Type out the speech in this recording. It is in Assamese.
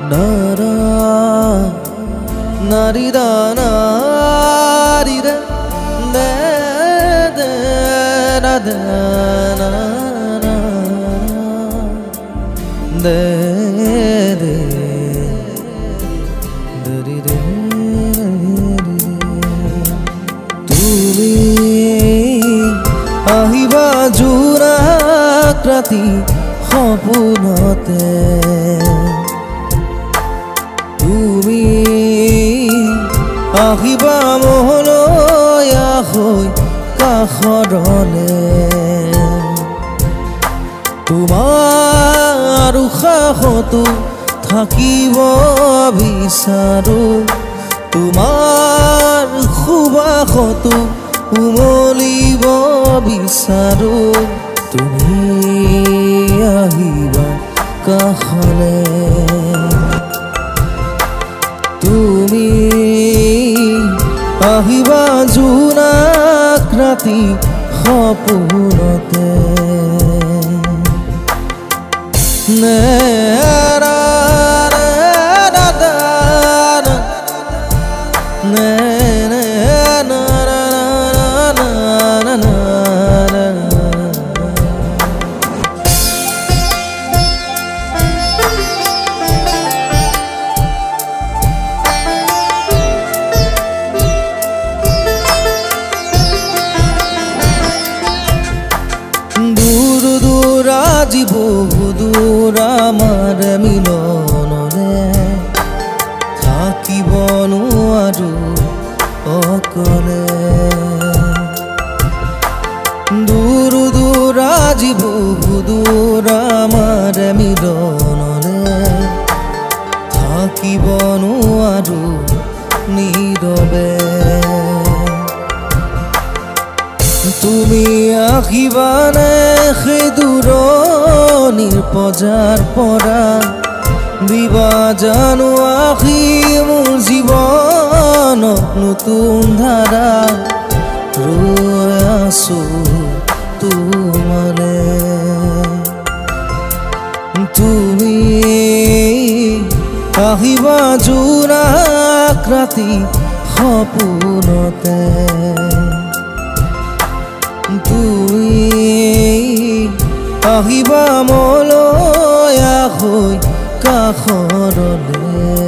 nara narida narida de de na de na de de de tumi ahiba jura krati সপোনতে তুমি আহিবা মোহলৈ হৈ কাষৰলে তোমাৰ উশাহতো থাকিব বিচাৰো তোমাৰ সুবাসতো উমলিব বিচাৰো তুমি আহিবা কাষলে তুমি আহিবা জোনাক ৰাতি সপোনতে আজি বহু দূৰ আমাৰ মিলনৰে থাকিব নোৱাৰো অকলে দূৰ দূৰ আজি বহু দূৰ আমাৰ মিলনৰে থাকিব নোৱাৰো নীৰৱে তুমি আহিবানে সেই দূৰণিৰ পজাৰ পৰা দিবা জানো আহি মোৰ জীৱনত নতুন ধাৰা ৰৈ আছো তোমালে তুমি আহিবা জোনাক ৰাতি সপোনতে তুমি আহিবা মোলৈ হৈ কাষৰলে